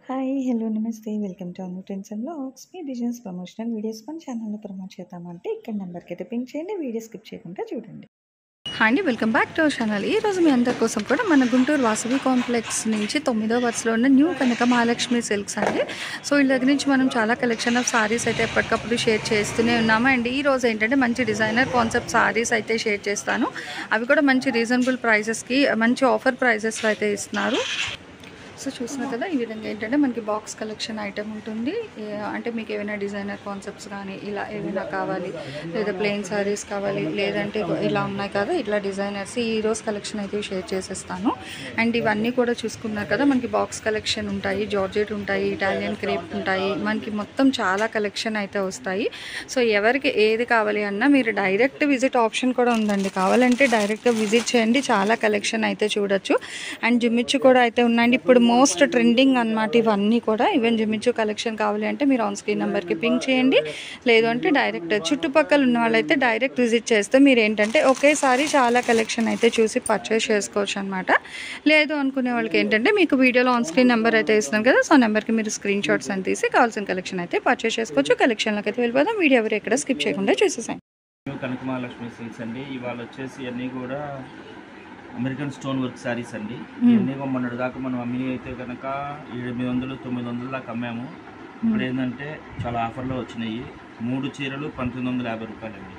Hi hello నమస్తే welcome to Anu trends and vlogs. మీ business promotional videos మన ఛానల్లో ప్రమోట్ చేద్దామంటే ఇక్కడ నెంబర్కి అయితే పింక్ చేయండి, వీడియో స్కిప్ చేయకుండా చూడండి. హాయ్ అండి, welcome back to our channel. ఈరోజు మీ అందరి కోసం కూడా మన గుంటూరు వాసవి కాంప్లెక్స్ నుంచి 9వ వరుసలో ఉన్న న్యూ కనక మహాలక్ష్మి సిల్క్స్ అండి. సో వీళ్ళ దగ్గర నుంచి మనం చాలా కలెక్షన్ ఆఫ్ సారీస్ అయితే ఎప్పటికప్పుడు షేర్ చేస్తూనే ఉన్నాము. అండ్ ఈ రోజు ఏంటంటే మంచి డిజైనర్ కాన్సెప్ట్ సారీస్ అయితే షేర్ చేస్తాను. అవి కూడా మంచి రీజనబుల్ ప్రైజెస్కి మంచి ఆఫర్ ప్రైజెస్లో అయితే ఇస్తున్నారు. సో చూసినా కదా, ఈ విధంగా ఏంటంటే మనకి బాక్స్ కలెక్షన్ ఐటెం ఉంటుంది. అంటే మీకు ఏమైనా డిజైనర్ కాన్సెప్ట్స్ కానీ ఇలా ఏమైనా కావాలి, లేదా ప్లెయిన్ సారీస్ కావాలి, లేదంటే ఇలా ఉన్నాయి కదా ఇట్లా డిజైనర్స్, ఈ రోజు కలెక్షన్ అయితే షేర్ చేసేస్తాను. అండ్ ఇవన్నీ కూడా చూసుకున్నారు కదా, మనకి బాక్స్ కలెక్షన్ ఉంటాయి, జార్జెట్ ఉంటాయి, ఇటాలియన్ క్రేప్ ఉంటాయి, మనకి మొత్తం చాలా కలెక్షన్ అయితే వస్తాయి. సో ఎవరికి ఏది కావాలి అన్నా మీరు డైరెక్ట్ విజిట్ ఆప్షన్ కూడా ఉందండి. కావాలంటే డైరెక్ట్గా విజిట్ చేయండి, చాలా కలెక్షన్ అయితే చూడొచ్చు. అండ్ జిమ్మిచ్చు కూడా అయితే ఉన్నాయండి. ఇప్పుడు మోస్ట్ ట్రెండింగ్ అన్నమాట ఇవన్నీ కూడా. ఈవెన్ జిమ్మిచ్చు కలెక్షన్ కావాలి అంటే మీరు ఆన్ స్క్రీన్ నెంబర్కి పింక్ చేయండి, లేదు అంటే డైరెక్ట్ చుట్టుపక్కల ఉన్న వాళ్ళైతే డైరెక్ట్ విజిట్ చేస్తే మీరు ఏంటంటే ఒకేసారి చాలా కలెక్షన్ అయితే చూసి పర్చేస్ చేసుకోవచ్చు అనమాట. లేదు అనుకునే వాళ్ళకి ఏంటంటే మీకు వీడియోలో ఆన్ స్క్రీన్ నెంబర్ అయితే ఇస్తున్నాం కదా, సో నెంబర్కి మీరు స్క్రీన్ షాట్స్ అని తీసి కావాల్సిన కలెక్షన్ అయితే పర్చేస్ చేసుకోవచ్చు. కలెక్షన్లోకి అయితే వెళ్ళిపోదాం. వీడియో ఎవరు ఎక్కడ స్కిప్ చేయకుండా చూసేసాం. కనక మహాలక్ష్మి సిల్క్స్ అండి. ఇవాళ వచ్చేసి అన్నీ కూడా అమెరికన్ స్టోన్ వర్క్ శారీస్ అండి. ఇవన్నీ మొన్నటి దాకా మనం అమ్మి అయితే కనుక 800-900 దాకా అమ్మాము. ఇప్పుడు ఏంటంటే చాలా ఆఫర్లో వచ్చినాయి. 3 చీరలు 1950 రూపాయలండి.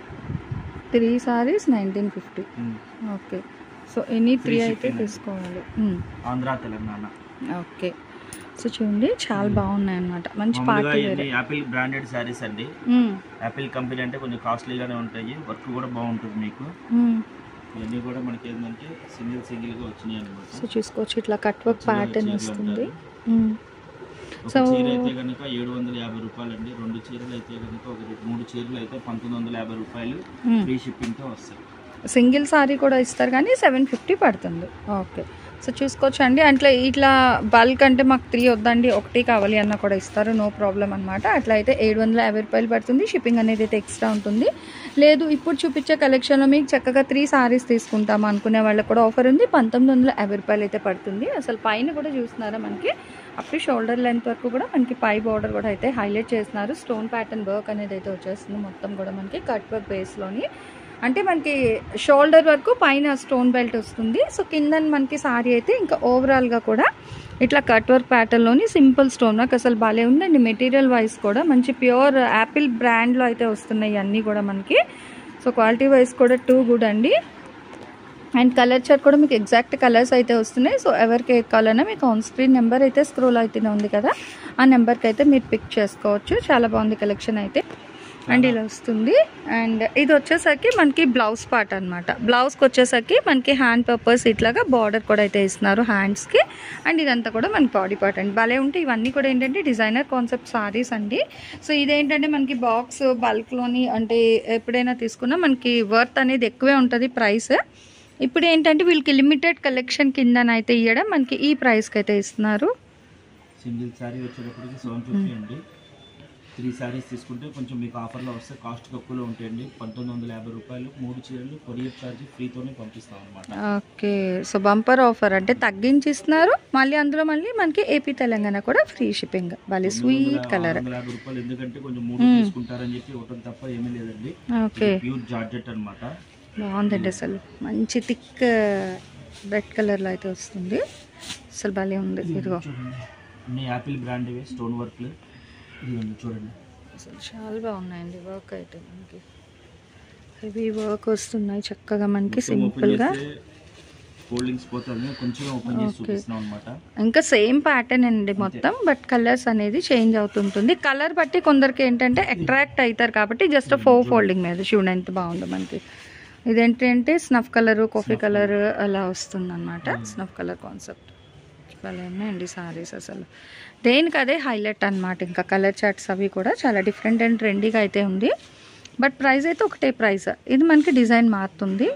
3 sarees 1950. ఓకే, సో ఎనీ 3 అయితే తీసుకోవాలి. ఆంధ్ర తెలంగాణ. ఓకే, సో చూడండి చాలా బాగున్నాయి అన్నమాట. మంచి party wear Apple branded saris అండి. యాపిల్ కంపెనీ అంటే కొంచెం కాస్ట్లీగానే ఉంటాయి, వర్క్ కూడా బాగుంటుంది మీకు. ఇవన్నీ కూడా మనకి ఏంటంటే సింగిల్గా వచ్చినాయి అనమాట. సో చూసుకోవచ్చు, ఇట్లా కట్ వర్క్ ప్యాటర్న్ వస్తుంది. ఒక చీర అయితే కనుక 750 రూపాయలండి. 2 చీరలు అయితే కనుక 3 చీరలు అయితే 1950 రూపాయలు ఫ్రీ షిప్పింగ్తో వస్తాయి. సింగిల్ సారీ కూడా ఇస్తారు కానీ 750 పడుతుంది. ఓకే, సో చూసుకోవచ్చు అండి. అట్లా ఇట్లా బల్క్ అంటే మాకు 3 వద్దండి, 1 కావాలి అన్న కూడా ఇస్తారు, నో ప్రాబ్లం అనమాట. అట్లా అయితే 750 రూపాయలు పడుతుంది. షిప్పింగ్ అనేది అయితే ఎక్స్ట్రా ఉంటుంది. లేదు ఇప్పుడు చూపించే కలెక్షన్లో మీకు చక్కగా 3 సారీస్ తీసుకుంటాము అనుకునే వాళ్ళకి కూడా ఆఫర్ ఉంది. 1950 రూపాయలు అయితే పడుతుంది. అసలు పైన కూడా చూస్తున్నారా, మనకి అప్ టు షోల్డర్ లెంత్ వరకు కూడా మనకి పై బార్డర్ కూడా అయితే హైలైట్ చేస్తున్నారు. స్టోన్ ప్యాటర్న్ వర్క్ అనేది అయితే వచ్చేస్తుంది. మొత్తం కూడా మనకి కట్ వర్క్ బేస్లోని, అంటే మనకి షోల్డర్ వరకు పైన స్టోన్ బెల్ట్ వస్తుంది. సో కింద మనకి సారీ అయితే ఇంకా ఓవరాల్గా కూడా ఇట్లా కట్ వర్క్ ప్యాటర్న్లోని సింపుల్ స్టోన్ వర్క్ అసలు బాగాలే ఉందండి. మెటీరియల్ వైజ్ కూడా మంచి ప్యూర్ యాపిల్ బ్రాండ్లో అయితే వస్తున్నాయి అన్నీ కూడా మనకి. సో క్వాలిటీ వైజ్ కూడా టూ గుడ్ అండి. అండ్ కలర్ చార్ట్ కూడా మీకు ఎగ్జాక్ట్ కలర్స్ అయితే వస్తున్నాయి. సో ఎవరికి ఏ కావాలన్నా మీకు ఆన్ స్క్రీన్ నెంబర్ అయితే స్క్రోల్ అయితేనే ఉంది కదా, ఆ నెంబర్కి అయితే మీరు పిక్ చేసుకోవచ్చు. చాలా బాగుంది కలెక్షన్ అయితే. అండ్ ఇలా వస్తుంది. అండ్ ఇది వచ్చేసరికి మనకి బ్లౌజ్ పార్ట్ అనమాట. బ్లౌజ్కి వచ్చేసరికి మనకి హ్యాండ్ పర్పస్ ఇట్లాగా బార్డర్ కూడా అయితే ఇస్తున్నారు హ్యాండ్స్కి. అండ్ ఇదంతా కూడా మనకి బాడీ పార్ట్ అండి. భలే ఉంటే ఇవన్నీ కూడా ఏంటంటే డిజైనర్ కాన్సెప్ట్ సారీస్ అండి. సో ఇదేంటంటే మనకి బాక్స్ బల్క్లోని అంటే ఎప్పుడైనా తీసుకున్నా మనకి వర్త్ అనేది ఎక్కువే ఉంటుంది ప్రైస్. ఇప్పుడు ఏంటంటే వీళ్ళకి లిమిటెడ్ కలెక్షన్ కిందనైతే ఇవ్వడం మనకి ఈ ప్రైస్కి అయితే ఇస్తున్నారు. సింగిల్ శారీ వచ్చేటప్పటికి 750 అండి. 3 సారీస్ తీసుకుంటే కొంచెం మీకు ఆఫర్లో వస్తే కాస్ట్ తక్కువలో ఉంటాయండి. 1950 రూపాయలు. 3 చీరలు కొరియర్ ఛార్జ్ ఫ్రీతోనే పంపిస్తాం అనమాట. ఓకే, సో బంపర్ ఆఫర్ అంటే తగ్గించి ఇస్తున్నారు. మళ్ళీ అందులో మళ్ళీ మనకి ఏపీ తెలంగాణ కూడా ఫ్రీ షిప్పింగ్. భలే స్వీట్ కలర్. 950 రూపాయలు. ఎందుకంటే కొంచెం 3 తీసుకుంటారని చెప్పి ఒకటి తప్ప ఏమీ లేదండి. ఓకే, ప్యూర్ జార్జెట్ అనమాట. బాగుందండి. అసలు మంచి థిక్ రెడ్ కలర్లో అయితే వస్తుంది. అసలు భలే ఉంది. ఇదిగో అన్ని యాపిల్ బ్రాండ్ స్టోన్ వర్క్లు చూడండి, అసలు చాలా బాగున్నాయండి. వర్క్ అయితే మనకి హెవీ వర్క్ వస్తున్నాయి చక్కగా మనకి సింపుల్గా. ఇంకా సేమ్ ప్యాటర్న్ అండి మొత్తం, బట్ కలర్స్ అనేది చేంజ్ అవుతుంటుంది. కలర్ బట్టి కొందరికి ఏంటంటే అట్రాక్ట్ అవుతారు కాబట్టి జస్ట్ 4 ఫోల్డింగ్ మీద చూడండి ఎంత బాగుందో మనకి. ఇదేంటంటే స్నఫ్ కలర్, కాఫీ కలర్ అలా వస్తుంది అనమాట. స్నఫ్ కలర్ కాన్సెప్ట్ భలే ఉన్నాయండి సారీస్. అసలు దేనికి అదే హైలైట్ అనమాట. ఇంకా కలర్ చార్ట్స్ అవి కూడా చాలా డిఫరెంట్ అండ్ ట్రెండీగా అయితే ఉంది. బట్ ప్రైస్ అయితే ఒకటే ప్రైస్. ఇది మనకి డిజైన్ మారుతుంది.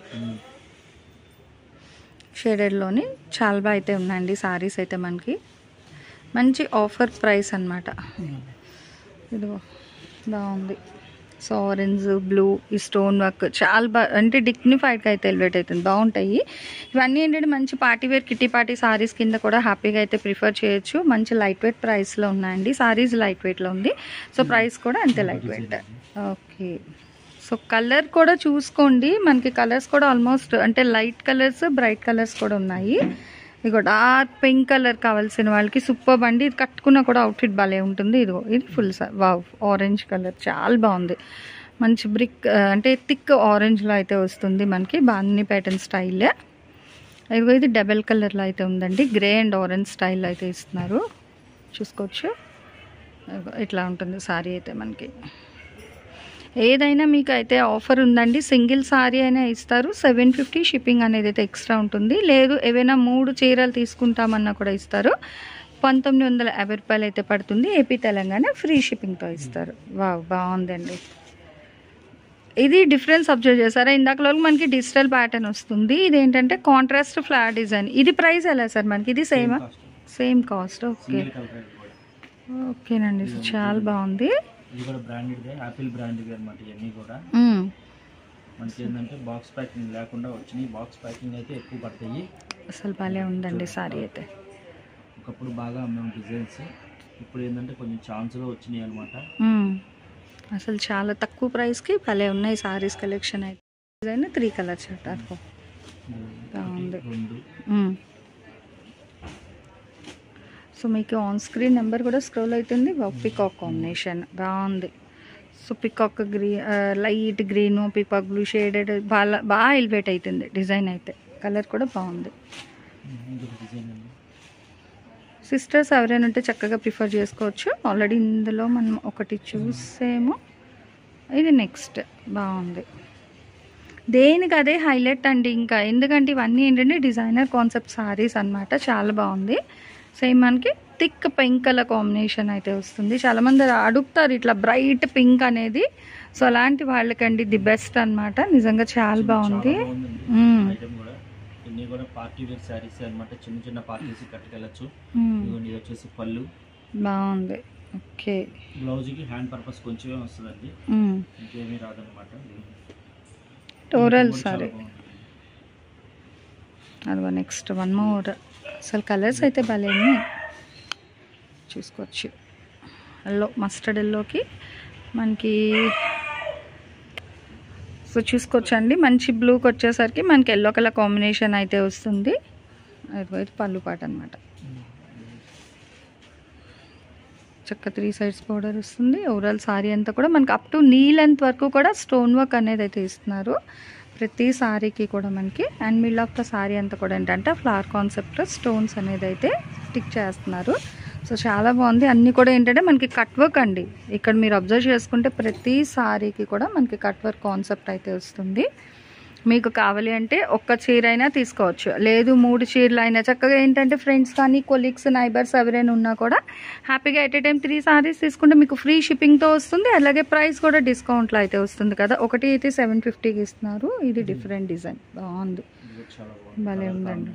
షేడెడ్లోని చాలా బాగా అయితే ఉన్నాయండి సారీస్ అయితే మనకి. మంచి ఆఫర్ ప్రైస్ అనమాట. ఇదిగో బాగుంది. సో ఆరెంజ్ బ్లూ ఈ స్టోన్ వర్క్ చాలా అంటే డిగ్నిఫైడ్గా అయితే ఎలివేట్ అవుతుంది, బాగుంటాయి. ఇవన్నీ ఏంటంటే మంచి party wear kitty party saris కింద కూడా హ్యాపీగా అయితే ప్రిఫర్ చేయొచ్చు. మంచి లైట్ వెయిట్ ప్రైస్లో ఉన్నాయండి. సారీస్ లైట్ వెయిట్లో ఉంది, సో ప్రైస్ కూడా అంతే light weight. Okay, so colour కూడా చూసుకోండి, మనకి కలర్స్ కూడా ఆల్మోస్ట్ అంటే లైట్ కలర్స్ బ్రైట్ కలర్స్ కూడా ఉన్నాయి. ఇదిగో డార్క్ పింక్ కలర్ కావాల్సిన వాళ్ళకి సూపర్ అండి. ఇది కట్టుకున్నా కూడా అవుట్ఫిట్ భలే ఉంటుంది. ఇదిగో ఇది ఫుల్ వావ్ ఆరెంజ్ కలర్ చాలా బాగుంది. మంచి బ్రిక్ అంటే థిక్ ఆరెంజ్లో అయితే వస్తుంది మనకి, బాగుంది ప్యాటర్న్ స్టైల్. ఇదిగో ఇది డబల్ కలర్లో అయితే ఉందండి, గ్రే అండ్ ఆరెంజ్ స్టైల్ అయితే ఇస్తున్నారు, చూసుకోవచ్చు. ఇట్లా ఉంటుంది సారీ అయితే మనకి. ఏదైనా మీకు అయితే ఆఫర్ ఉందండి, సింగిల్ సారీ అయినా ఇస్తారు. 750 షిప్పింగ్ అనేది అయితే ఎక్స్ట్రా ఉంటుంది. లేదు ఏవైనా 3 చీరలు తీసుకుంటామన్నా కూడా ఇస్తారు. 1950 రూపాయలు అయితే పడుతుంది. ఏపీ తెలంగాణ ఫ్రీ షిప్పింగ్తో ఇస్తారు. వావ్ బాగుందండి. ఇది డిఫరెన్స్ అబ్జర్వ్ చేస్తారా, ఇందాకలో మనకి డిజిటల్ ప్యాటర్న్ వస్తుంది, ఇదేంటంటే కాంట్రాస్ట్ ఫ్లాట్ డిజైన్. ఇది ప్రైస్ ఎలా సార్ మనకి? ఇది సేమ్ కాస్ట్. ఓకే ఓకేనండి, చాలా బాగుంది. ఇది కూడా బ్రాండెడ్ యాపిల్ బ్రాండెడ్ అన్నమాట. ఇవన్నీ కూడా మనకి ఏంటంటే బాక్స్ ప్యాకింగ్ లేకుండా వచ్చినాయి. బాక్స్ ప్యాకింగ్ అయితే ఎక్కువ పడతాయి. అసలు భలే ఉందండి సారీ అయితే. ఒకప్పుడు బాగా అమ్మాము డిజైన్స్, ఇప్పుడు ఏంటంటే కొంచెం ఛాన్స్లో వచ్చినాయి అనమాట. అసలు చాలా తక్కువ ప్రైస్కి భలే ఉన్నాయి సారీస్ కలెక్షన్ అయితే. డిజైన్ 3 కలర్స్ అంటారు, బాగుంది. సో మీకు ఆన్ స్క్రీన్ నెంబర్ కూడా స్క్రోల్ అవుతుంది. పికాక్ కాంబినేషన్ బాగుంది. So peacock green light green peacock blue shaded బాగా ఎలివేట్ అవుతుంది డిజైన్ అయితే. కలర్ కూడా బాగుంది. సిస్టర్స్ ఎవరైనా ఉంటే చక్కగా ప్రిఫర్ చేసుకోవచ్చు. ఆల్రెడీ ఇందులో మనం ఒకటి చూసేమో, ఇది నెక్స్ట్ బాగుంది. దేనికి అదే హైలైట్ అండి. ఇంకా ఎందుకంటే ఇవన్నీ ఏంటంటే డిజైనర్ కాన్సెప్ట్ సారీస్ అన్నమాట, చాలా బాగుంది. సేమ్ మనకి థిక్ పింక్ కలర్ కాంబినేషన్ అయితే వస్తుంది. చాలామంది అడుగుతారు ఇట్లా బ్రైట్ పింక్ అనేది, సో అలాంటి వాళ్ళకండి ది బెస్ట్ అన్నమాట. నిజంగా చాలా బాగుంది. ఇన్ని కూడా పార్టీ వేర్ సారీస్ అన్నమాట, చిన్న చిన్న పార్టీస్ కట్టుకెళ్ళచ్చు. ఇది వచ్చేసి పళ్ళు బాగుంది. ఓకే, బ్లౌజ్కి హ్యాండ్ పర్పస్ కొంచెమే వస్తుందండి, ఇంకేమీ రాదన్నమాట. టోరల్ సారీ. అదిగో నెక్స్ట్ వన్ మోర్. అసలు కలర్స్ అయితే భలే ఉన్నాయి, చూసుకోవచ్చు. ఎల్లో మస్టర్డ్ ఎల్లోకి మనకి సో చూసుకోవచ్చు అండి. మంచి బ్లూకి వచ్చేసరికి మనకి ఎల్లో కలర్ కాంబినేషన్ అయితే వస్తుంది. అది పళ్ళు పాట అనమాట. చక్క 3 సైడ్స్ బోర్డర్ వస్తుంది. ఓవరాల్ సారీ అంతా కూడా మనకి అప్ టు నీ లెంత్ వరకు కూడా స్టోన్ వర్క్ అనేది అయితే ఇస్తున్నారు ప్రతి సారీకి కూడా మనకి. And middle of the sari అంతా కూడా ఏంటంటే ఫ్లవర్ కాన్సెప్ట్లో స్టోన్స్ అనేది అయితే స్టిక్ చేస్తున్నారు. సో చాలా బాగుంది. అన్నీ కూడా ఏంటంటే మనకి కట్ వర్క్ అండి. ఇక్కడ మీరు అబ్జర్వ్ చేసుకుంటే ప్రతి సారీకి కూడా మనకి కట్ వర్క్ కాన్సెప్ట్ అయితే వస్తుంది. మీకు కావాలి అంటే ఒక్క చీర అయినా తీసుకోవచ్చు, లేదు 3 చీరలు అయినా చక్కగా ఏంటంటే ఫ్రెండ్స్ కానీ కొలీగ్స్ నైబర్స్ ఎవరైనా ఉన్నా కూడా హ్యాపీగా ఎట్ ఏ టైం 3 సారీస్ తీసుకుంటే మీకు ఫ్రీ షిప్పింగ్తో వస్తుంది. అలాగే ప్రైస్ కూడా డిస్కౌంట్లో అయితే వస్తుంది కదా. ఒకటి అయితే 750కి ఇస్తున్నారు. ఇది డిఫరెంట్ డిజైన్ బాగుంది, భలే ఉందండి,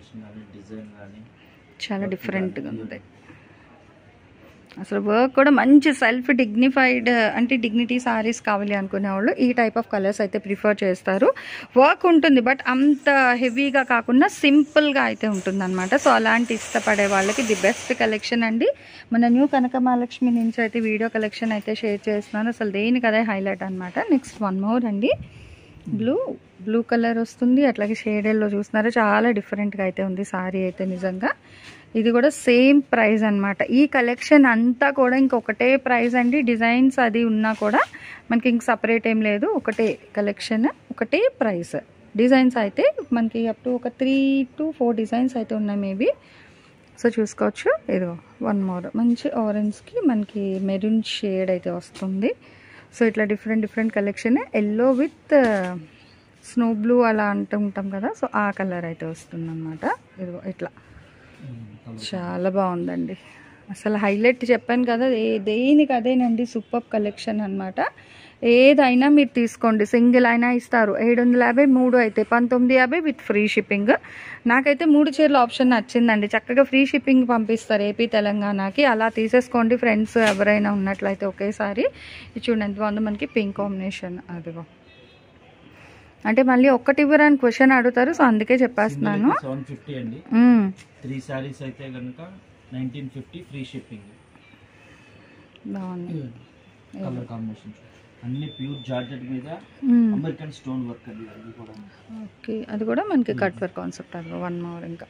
చాలా డిఫరెంట్గా ఉంది. అసలు వర్క్ కూడా మంచి సెల్ఫ్ డిగ్నిఫైడ్ అంటే డిగ్నిటీ సారీస్ కావాలి అనుకునే వాళ్ళు ఈ టైప్ ఆఫ్ కలర్స్ అయితే ప్రిఫర్ చేస్తారు. వర్క్ ఉంటుంది బట్ అంత హెవీగా కాకుండా సింపుల్గా అయితే ఉంటుంది అనమాట. సో అలాంటి ఇష్టపడే వాళ్ళకి ది బెస్ట్ కలెక్షన్ అండి. మన న్యూ కనకమహాలక్ష్మి నుంచి అయితే వీడియో కలెక్షన్ అయితే షేర్ చేస్తున్నాను. అసలు దేనికి అదే హైలైట్ అనమాట. నెక్స్ట్ వన్ మోర్ అండి, బ్లూ కలర్ వస్తుంది. అట్లాగే షేడెల్లో చూస్తున్నారు, చాలా డిఫరెంట్గా అయితే ఉంది సారీ అయితే నిజంగా. ఇది కూడా సేమ్ ప్రైస్ అనమాట. ఈ కలెక్షన్ అంతా కూడా ఇంకొకటే ప్రైస్ అండి. డిజైన్స్ అది ఉన్నా కూడా మనకి ఇంక సపరేట్ ఏం లేదు, ఒకటే కలెక్షన్ ఒకటే ప్రైస్. డిజైన్స్ అయితే మనకి అప్ టు ఒక 3 to 4 డిజైన్స్ అయితే ఉన్నాయి మేబీ. సో చూసుకోవచ్చు. ఇదిగో వన్ మోర్ మంచి ఆరెంజ్కి మనకి మెరూన్ షేడ్ అయితే వస్తుంది. సో ఇట్లా different collection. Yellow with snow blue అలా అంటూ ఉంటాం కదా, సో ఆ కలర్ అయితే వస్తుంది అనమాట. ఇదిగో ఇట్లా చాలా బాగుందండి. అసలు హైలైట్ చెప్పాను కదా, దేనికి అదేనండి, సూపర్ కలెక్షన్ అనమాట. ఏదైనా మీరు తీసుకోండి, సింగిల్ అయినా ఇస్తారు. 750, 3 అయితే 1950 విత్ ఫ్రీ షిప్పింగ్. నాకైతే 3 చీరల ఆప్షన్ నచ్చిందండి. చక్కగా ఫ్రీ షిప్పింగ్ పంపిస్తారు ఏపీ తెలంగాణకి. అలా తీసేసుకోండి ఫ్రెండ్స్ ఎవరైనా ఉన్నట్లయితే ఒకేసారి. ఇది చూడండి ఎంత బాగుందో, మనకి పింక్ కాంబినేషన్. అదిగో అంటే మళ్ళీ ఒక్కటి ఇవ్వరని క్వశ్చన్ అడుగుతారు, సో అందుకే చెప్పేస్తున్నాను. 750 అండి. 3 సారీస్ అయితే కనుక 1950 ఫ్రీ షిప్పింగ్. బాగుంది కలర్ కాంబినేషన్ అన్ని ప్యూర్ జార్జెట్ మీద అమెరికన్ స్టోన్ వర్క్ అండి. అది కూడా ఓకే, అది కూడా మనకి కట్ వర్క్ కాన్సెప్ట్. అది 1 మోర్. ఇంకా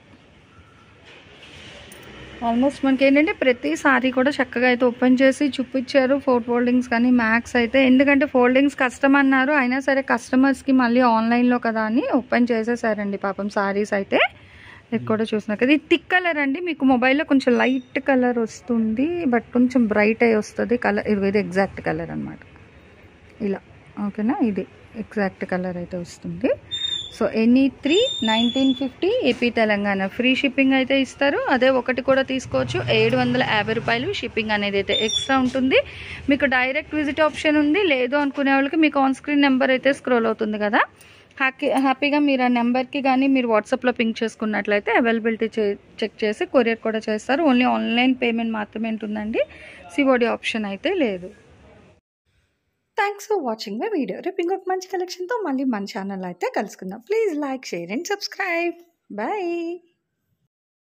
ఆల్మోస్ట్ మనకి ఏంటంటే ప్రతి సారీ కూడా చక్కగా అయితే ఓపెన్ చేసి చూపించారు. 4 ఫోల్డింగ్స్ కానీ మ్యాక్స్ అయితే, ఎందుకంటే ఫోల్డింగ్స్ కష్టం అన్నారు, అయినా సరే కస్టమర్స్కి మళ్ళీ ఆన్లైన్లో కదా అని ఓపెన్ చేసేసారండి పాపం సారీస్ అయితే. ఇది కూడా చూసినా కదా, ఇది థిక్ కలర్ అండి. మీకు మొబైల్లో కొంచెం లైట్ కలర్ వస్తుంది, బట్ కొంచెం బ్రైట్ అయి వస్తుంది కలర్. ఇది ఎగ్జాక్ట్ కలర్ అనమాట ఇలా. ఓకేనా, ఇది ఎగ్జాక్ట్ కలర్ అయితే వస్తుంది. So any 3 1950 AP Telangana free shipping అయితే ఇస్తారు. అదే ఒకటి కూడా తీసుకోవచ్చు. 750 రూపాయలు షిప్పింగ్ అనేది అయితే ఎక్స్ట్రా ఉంటుంది. మీకు డైరెక్ట్ విజిట్ ఆప్షన్ ఉంది. లేదు అనుకునే వాళ్ళకి మీకు ఆన్ స్క్రీన్ నెంబర్ అయితే స్క్రోల్ అవుతుంది కదా, హ్యాపీగా మీరు ఆ నెంబర్కి కానీ మీరు వాట్సాప్లో పింక్ చేసుకున్నట్లయితే అవైలబిలిటీ చెక్ చేసి కొరియర్ కూడా చేస్తారు. ఓన్లీ ఆన్లైన్ పేమెంట్ మాత్రమే ఉంటుందండి, సిఓడి ఆప్షన్ అయితే లేదు. Thanks for watching my video. రేపు ఇంకొక మంచి కలెక్షన్తో మళ్ళీ మన ఛానల్ అయితే కలుసుకుందాం. Please like, share and subscribe. Bye.